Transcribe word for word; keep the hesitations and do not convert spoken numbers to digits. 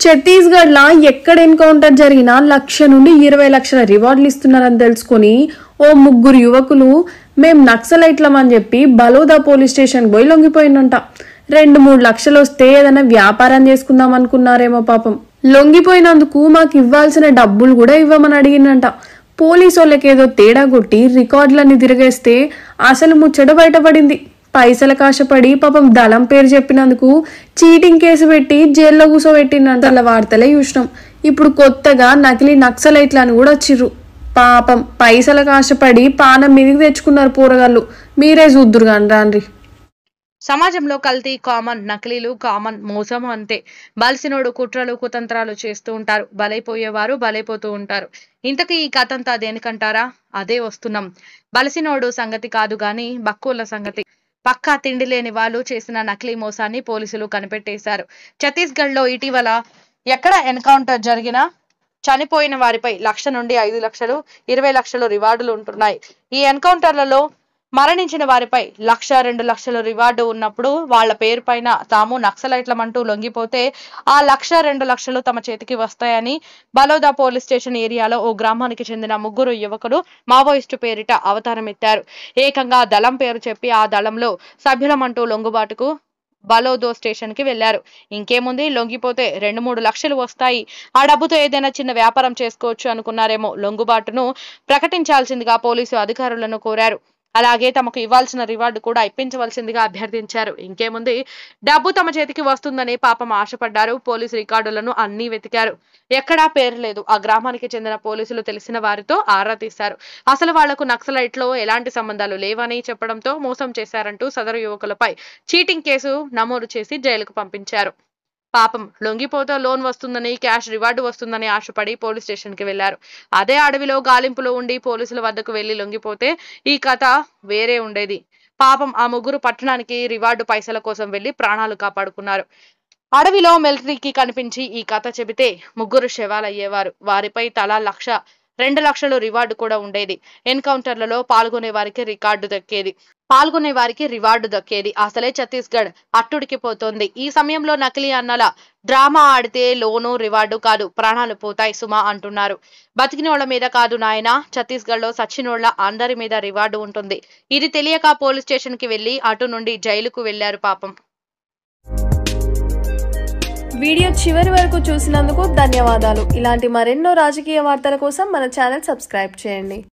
ఛత్తీస్గఢ్ లా ఎక్కడ ఎన్కౌంటర్ జరిగినా లక్ష నుండి ఇరవై లక్షల రివార్డులు ఇస్తున్నారని తెలుసుకుని ఓ ముగ్గురు యువకులు మేం నక్సలైట్లం అని చెప్పి బలోదా పోలీస్ స్టేషన్ పోయి లొంగిపోయినంట. రెండు మూడు లక్షలు వస్తే ఏదైనా వ్యాపారం చేసుకుందాం అనుకున్నారేమో పాపం. లొంగిపోయినందుకు మాకు ఇవ్వాల్సిన డబ్బులు కూడా ఇవ్వమని అడిగినంట. పోలీసు వాళ్ళకేదో తేడా కొట్టి రికార్డులన్నీ తిరిగేస్తే అసలు ముచ్చట బయటపడింది. పైసల కాశపడి పాపం దళం పేరు చెప్పినందుకు చీటింగ్ కేసు పెట్టి జైల్లో కూసోబెట్టినంట. అలా వార్తలే చూసినాం. ఇప్పుడు కొత్తగా నకిలీ నక్సలైట్లు అని కూడా వచ్చిర్రు. పాపం పైసల కాశపడి పానం మీదకి తెచ్చుకున్నారు పోరగాళ్ళు. మీరే చూద్దురు కాని రాండ్రి. సమాజంలో కల్తీ కామన్, నకిలీలు కామన్, మోసం అంతే. బలిసినోడు కుట్రలు కుతంత్రాలు చేస్తూ ఉంటారు, బలైపోయేవారు బలైపోతూ ఉంటారు. ఇంతకీ ఈ కథంతా దేనికంటారా? అదే వస్తున్నాం. బలిసినోడు సంగతి కాదు గాని బక్కుల సంగతి. పక్కా తిండి లేని వాళ్ళు చేసిన నకిలీ మోసాన్ని పోలీసులు కనిపెట్టేశారు. ఛత్తీస్గఢ్ లో ఇటీవల ఎక్కడ ఎన్కౌంటర్ జరిగినా చనిపోయిన వారిపై లక్ష నుండి ఐదు లక్షలు ఇరవై లక్షలు రివార్డులు ఉంటున్నాయి. ఈ ఎన్కౌంటర్లలో మరణించిన వారిపై లక్ష రెండు లక్షలు రివార్డు ఉన్నప్పుడు వాళ్ల పేరు పైన తాము నక్సలైట్లమంటూ లొంగిపోతే ఆ లక్ష రెండు లక్షలు తమ చేతికి వస్తాయని బలోదా పోలీస్ స్టేషన్ ఏరియాలో ఓ గ్రామానికి చెందిన ముగ్గురు యువకులు మావోయిస్టు పేరిట అవతారం ఎత్తారు. ఏకంగా దళం పేరు చెప్పి ఆ దళంలో సభ్యులమంటూ లొంగుబాటుకు బలోదో స్టేషన్ కి వెళ్లారు. ఇంకేముంది, లొంగిపోతే రెండు మూడు లక్షలు వస్తాయి, ఆ డబ్బుతో ఏదైనా చిన్న వ్యాపారం చేసుకోవచ్చు అనుకున్నారేమో. లొంగుబాటును ప్రకటించాల్సిందిగా పోలీసు అధికారులను కోరారు. అలాగే తమకు ఇవ్వాల్సిన రివార్డు కూడా ఇప్పించవలసిందిగా అభ్యర్థించారు. ఇంకేముంది, డబ్బు తమ చేతికి వస్తుందని పాపం ఆశపడ్డారు. పోలీసు రికార్డులను అన్ని వెతికారు, ఎక్కడా పేరు లేదు. ఆ గ్రామానికి చెందిన పోలీసులు తెలిసిన వారితో ఆరా తీశారు. అసలు వాళ్లకు నక్సలైట్లో ఎలాంటి సంబంధాలు లేవని చెప్పడంతో మోసం చేశారంటూ సదరు యువకులపై చీటింగ్ కేసు నమోదు చేసి జైలుకు పంపించారు. పాపం లొంగిపోతే లోన్ వస్తుందని, క్యాష్ రివార్డు వస్తుందని ఆశపడి పోలీస్ స్టేషన్ కి వెళ్లారు. అదే అడవిలో గాలింపులో ఉండి పోలీసుల వద్దకు వెళ్లి లొంగిపోతే ఈ కథ వేరే ఉండేది. పాపం ఆ ముగ్గురు పట్టణానికి రివార్డు పైసల కోసం వెళ్లి ప్రాణాలు కాపాడుకున్నారు. అడవిలో మిలిటరీకి కనిపించి ఈ కథ చెబితే ముగ్గురు శవాలయ్యేవారు. వారిపై తలా లక్ష రెండు లక్షలు రివార్డు కూడా ఉండేది. ఎన్కౌంటర్లలో పాల్గొనే వారికి రికార్డు దక్కేది పాల్గొనే వారికి రివార్డు దక్కేది అసలే ఛత్తీస్గఢ్ అట్టుడికి పోతోంది. ఈ సమయంలో నకిలీ అన్నల డ్రామా ఆడితే లోను రివార్డు కాదు, ప్రాణాలు పోతాయి సుమా అంటున్నారు. బతికినోళ్ల మీద కాదు నాయనా, ఛత్తీస్గఢ్ లో సచ్చినోళ్ల అందరి మీద రివార్డు ఉంటుంది. ఇది తెలియక పోలీస్ స్టేషన్ కి వెళ్లి అటు నుండి జైలుకు వెళ్లారు పాపం. వీడియో చివరి వరకు చూసినందుకు ధన్యవాదాలు. ఇలాంటి మరెన్నో రాజకీయ వార్తల కోసం మన ఛానల్ సబ్స్క్రైబ్ చేయండి.